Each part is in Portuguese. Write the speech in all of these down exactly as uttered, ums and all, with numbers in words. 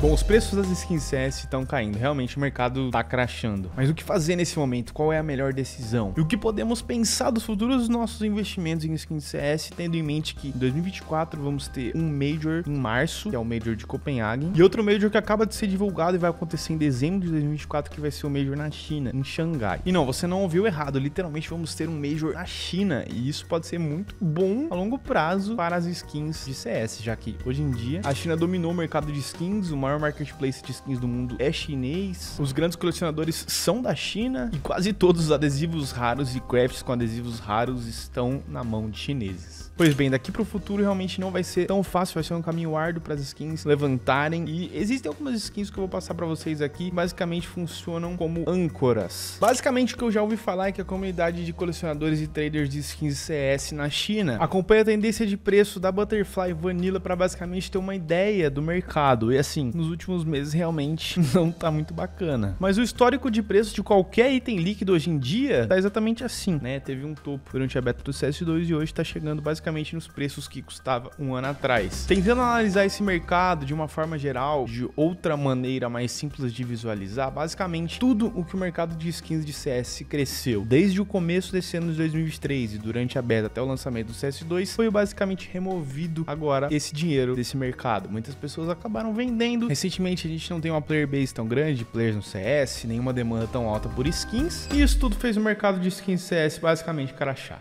Bom, os preços das skins C S estão caindo, realmente o mercado tá crashando. Mas o que fazer nesse momento? Qual é a melhor decisão? E o que podemos pensar dos futuros nossos investimentos em skins C S, tendo em mente que em dois mil e vinte e quatro vamos ter um Major em março, que é o Major de Copenhagen, e outro Major que acaba de ser divulgado e vai acontecer em dezembro de dois mil e vinte e quatro, que vai ser o Major na China, em Xangai. E não, você não ouviu errado, literalmente vamos ter um Major na China, e isso pode ser muito bom a longo prazo para as skins de C S, já que hoje em dia a China dominou o mercado de skins, o maior marketplace de skins do mundo é chinês, os grandes colecionadores são da China e quase todos os adesivos raros e crafts com adesivos raros estão na mão de chineses. Pois bem, daqui pro futuro realmente não vai ser tão fácil, vai ser um caminho árduo para as skins levantarem, e existem algumas skins que eu vou passar para vocês aqui, que basicamente funcionam como âncoras. Basicamente o que eu já ouvi falar é que a comunidade de colecionadores e traders de skins C S na China acompanha a tendência de preço da Butterfly Vanilla para basicamente ter uma ideia do mercado, e assim, nos últimos meses realmente não tá muito bacana. Mas o histórico de preço de qualquer item líquido hoje em dia tá exatamente assim, né? Teve um topo durante a beta do C S dois e hoje tá chegando basicamente nos preços que custava um ano atrás. Tentando analisar esse mercado de uma forma geral, de outra maneira mais simples de visualizar, basicamente tudo o que o mercado de skins de C S cresceu desde o começo desse ano de dois mil e vinte e três e durante a beta até o lançamento do C S dois foi basicamente removido agora esse dinheiro desse mercado. Muitas pessoas acabaram vendendo. Recentemente a gente não tem uma player base tão grande de players no C S, nenhuma demanda tão alta por skins, e isso tudo fez o mercado de skins C S basicamente crashar.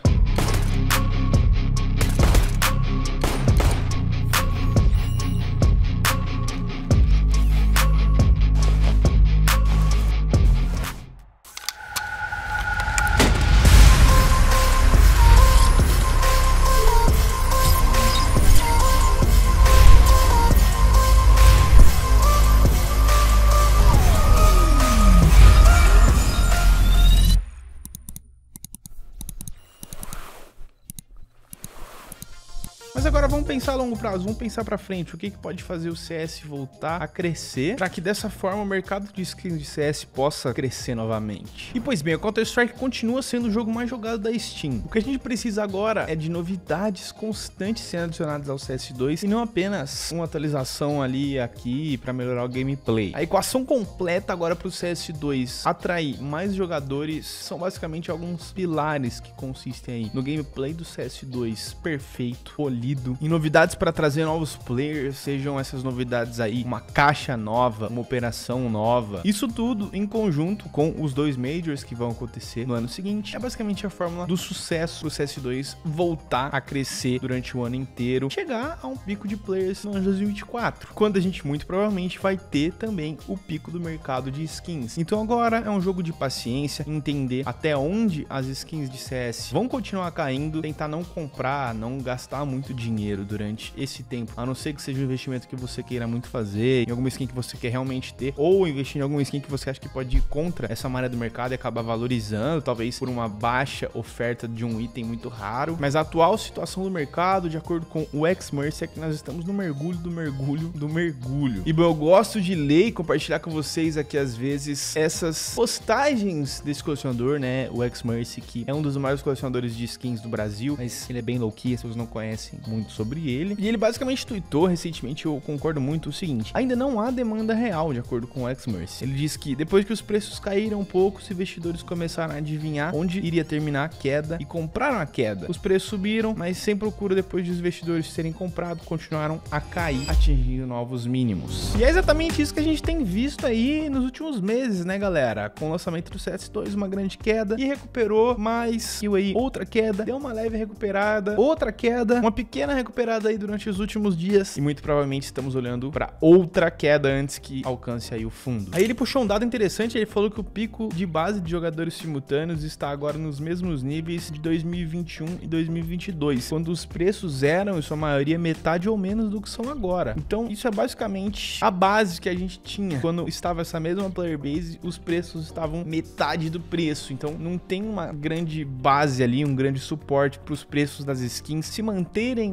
Mas agora vamos pensar a longo prazo, vamos pensar pra frente, o que, que pode fazer o C S voltar a crescer, para que dessa forma o mercado de skins de C S possa crescer novamente. E pois bem, o Counter-Strike continua sendo o jogo mais jogado da Steam. O que a gente precisa agora é de novidades constantes sendo adicionadas ao C S dois, e não apenas uma atualização ali e aqui para melhorar o gameplay. A equação completa agora para o C S dois atrair mais jogadores são basicamente alguns pilares que consistem aí no gameplay do C S dois perfeito, polido, em novidades para trazer novos players, sejam essas novidades aí uma caixa nova, uma operação nova. Isso tudo em conjunto com os dois Majors que vão acontecer no ano seguinte. É basicamente a fórmula do sucesso do C S dois voltar a crescer durante o ano inteiro, chegar a um pico de players no ano de dois mil e vinte e quatro, quando a gente muito provavelmente vai ter também o pico do mercado de skins. Então agora é um jogo de paciência, entender até onde as skins de C S vão continuar caindo, tentar não comprar, não gastar muito dinheiro durante esse tempo, a não ser que seja um investimento que você queira muito fazer, em alguma skin que você quer realmente ter, ou investir em alguma skin que você acha que pode ir contra essa maré do mercado e acabar valorizando, talvez por uma baixa oferta de um item muito raro. Mas a atual situação do mercado, de acordo com o Xmercy, é que nós estamos no mergulho do mergulho do mergulho. E bom, eu gosto de ler e compartilhar com vocês aqui às vezes essas postagens desse colecionador, né, o Xmercy, que é um dos maiores colecionadores de skins do Brasil, mas ele é bem low-key, as pessoas não conhecem muito sobre ele. E ele basicamente tweetou recentemente, eu concordo muito, o seguinte: ainda não há demanda real, de acordo com o Xmercy. Ele diz que depois que os preços caíram um pouco, os investidores começaram a adivinhar onde iria terminar a queda e compraram a queda. Os preços subiram, mas sem procura depois de os investidores terem comprado, continuaram a cair, atingindo novos mínimos. E é exatamente isso que a gente tem visto aí nos últimos meses, né, galera? Com o lançamento do C S dois, uma grande queda, e recuperou, mas e aí outra queda, deu uma leve recuperada, outra queda, uma pequena recuperada aí durante os últimos dias, e muito provavelmente estamos olhando para outra queda antes que alcance aí o fundo. Aí ele puxou um dado interessante, ele falou que o pico de base de jogadores simultâneos está agora nos mesmos níveis de dois mil e vinte e um e dois mil e vinte e dois, quando os preços eram, em sua maioria, metade ou menos do que são agora. Então isso é basicamente a base que a gente tinha quando estava essa mesma player base, os preços estavam metade do preço. Então não tem uma grande base ali, um grande suporte para os preços das skins se manterem nos níveis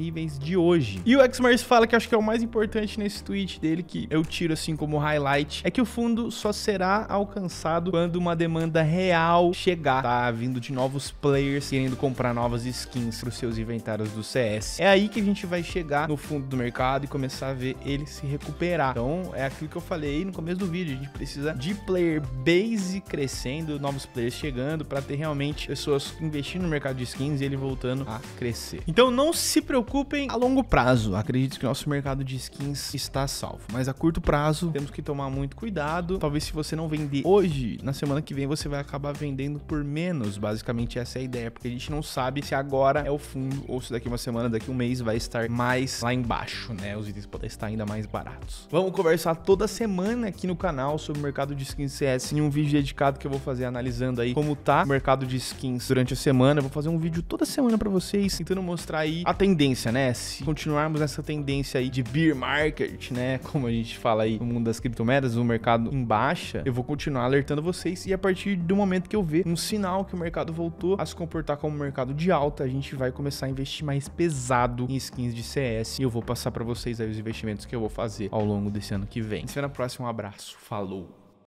disponíveis de hoje. E o Xmars fala que acho que é o mais importante nesse tweet dele, que eu tiro assim como highlight, é que o fundo só será alcançado quando uma demanda real chegar, tá? Vindo de novos players querendo comprar novas skins para os seus inventários do C S. É aí que a gente vai chegar no fundo do mercado e começar a ver ele se recuperar. Então é aquilo que eu falei no começo do vídeo, a gente precisa de player base crescendo, novos players chegando para ter realmente pessoas investindo no mercado de skins e ele voltando a crescer. Então não se preocupem a longo prazo, acredito que o nosso mercado de skins está salvo, mas a curto prazo temos que tomar muito cuidado. Talvez se você não vender hoje, na semana que vem você vai acabar vendendo por menos, basicamente essa é a ideia, porque a gente não sabe se agora é o fundo ou se daqui uma semana, daqui um mês vai estar mais lá embaixo, né? Os itens podem estar ainda mais baratos. Vamos conversar toda semana aqui no canal sobre o mercado de skins C S em um vídeo dedicado que eu vou fazer analisando aí como tá o mercado de skins durante a semana. Eu vou fazer um vídeo toda semana pra vocês, tentando mostrar aí a tendência, né? Se continuarmos nessa tendência aí de bear market, né? Como a gente fala aí no mundo das criptomoedas, no mercado em baixa, eu vou continuar alertando vocês e a partir do momento que eu ver um sinal que o mercado voltou a se comportar como um mercado de alta, a gente vai começar a investir mais pesado em skins de C S e eu vou passar pra vocês aí os investimentos que eu vou fazer ao longo desse ano que vem. Se vê na próxima, um abraço, falou!